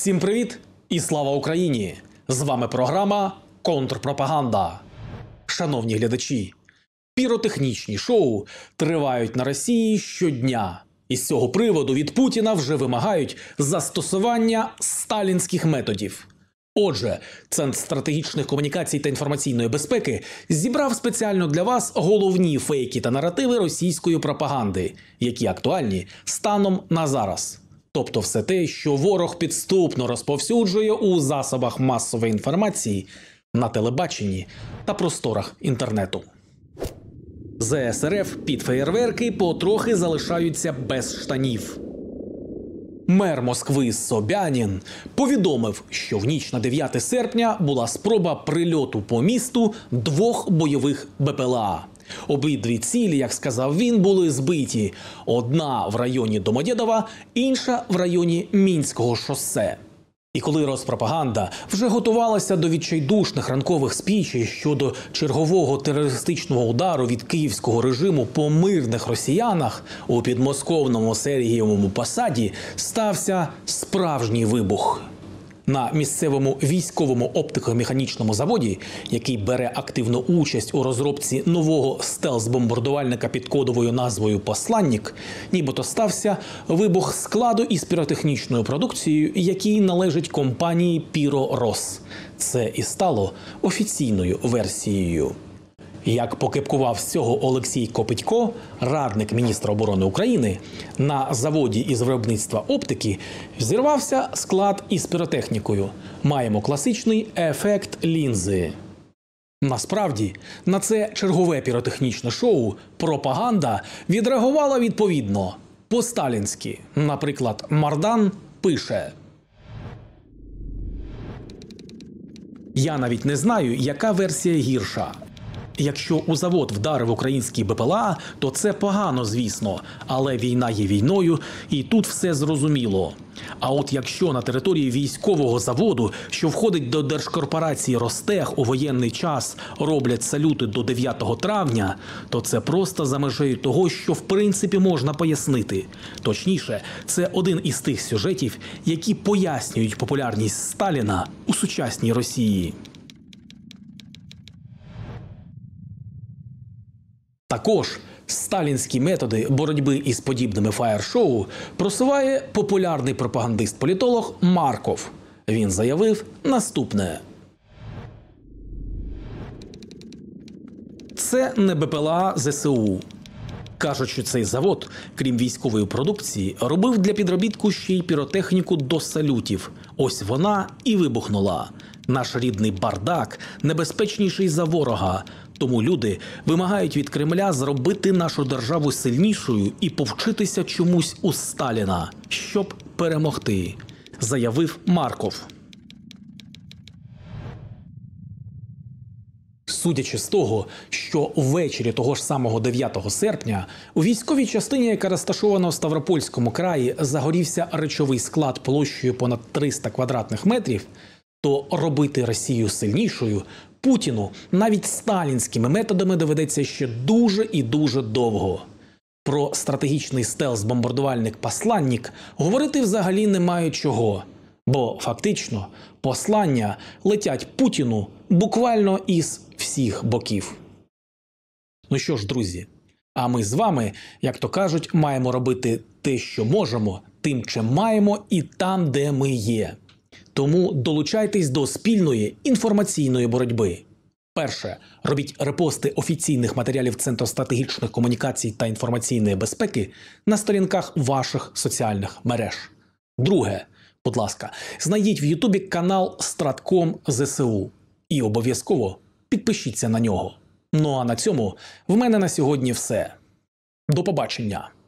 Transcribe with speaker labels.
Speaker 1: Всім привіт і слава Україні! З вами програма «Контрпропаганда». Шановні глядачі, піротехнічні шоу тривають на Росії щодня. І з цього приводу від Путіна вже вимагають застосування сталінських методів. Отже, Центр стратегічних комунікацій та інформаційної безпеки зібрав спеціально для вас головні фейки та наративи російської пропаганди, які актуальні станом на зараз. Тобто все те, що ворог підступно розповсюджує у засобах масової інформації, на телебаченні та просторах інтернету. ЗС РФ під феєрверки потрохи залишаються без штанів. Мер Москви Собянін повідомив, що в ніч на 9 серпня була спроба прильоту по місту 2 бойових БПЛА. Обидві цілі, як сказав він, були збиті. Одна в районі Домодєдова, інша в районі Мінського шосе. І коли Роспропаганда вже готувалася до відчайдушних ранкових спічей щодо чергового терористичного удару від київського режиму по мирних росіянах, у підмосковному Сергієвому Посаді стався справжній вибух. На місцевому військовому оптико-механічному заводі, який бере активну участь у розробці нового стелс-бомбардувальника під кодовою назвою «Посланник», нібито стався вибух складу із піротехнічною продукцією, який належить компанії «Піро-Рос». Це і стало офіційною версією. Як покипкував з цього Олексій Копитько, радник міністра оборони України, на заводі із виробництва оптики взірвався склад із піротехнікою. Маємо класичний ефект лінзи. Насправді, на це чергове піротехнічне шоу пропаганда відреагувала відповідно, по-сталінськи. Наприклад, Мардан пише: «Я навіть не знаю, яка версія гірша. Якщо у завод вдарив український БПЛА, то це погано, звісно, але війна є війною, і тут все зрозуміло. А от якщо на території військового заводу, що входить до держкорпорації Ростех, у воєнний час роблять салюти до 9 травня, то це просто за межею того, що в принципі можна пояснити. Точніше, це один із тих сюжетів, які пояснюють популярність Сталіна у сучасній Росії». Також сталінські методи боротьби із подібними фаєр-шоу просуває популярний пропагандист-політолог Марков. Він заявив наступне: «Це не БПЛА ЗСУ. Кажуть, що цей завод, крім військової продукції, робив для підробітку ще й піротехніку до салютів. Ось вона і вибухнула. Наш рідний бардак небезпечніший за ворога. Тому люди вимагають від Кремля зробити нашу державу сильнішою і повчитися чомусь у Сталіна, щоб перемогти», – заявив Марков. Судячи з того, що ввечері того ж самого 9 серпня у військовій частині, яка розташована в Ставропольському краї, загорівся речовий склад площею понад 300 квадратних метрів, то робити Росію сильнішою Путіну навіть сталінськими методами доведеться ще дуже і дуже довго. Про стратегічний стелс-бомбардувальник «Посланник» говорити взагалі немає чого, бо фактично послання летять Путіну буквально із всіх боків. Ну що ж, друзі, а ми з вами, як то кажуть, маємо робити те, що можемо, тим, чим маємо і там, де ми є. Тому долучайтесь до спільної інформаційної боротьби. Перше. Робіть репости офіційних матеріалів Центру стратегічних комунікацій та інформаційної безпеки на сторінках ваших соціальних мереж. Друге. Будь ласка, знайдіть в Ютубі канал «Стратком ЗСУ» і обов'язково підпишіться на нього. Ну а на цьому в мене на сьогодні все. До побачення!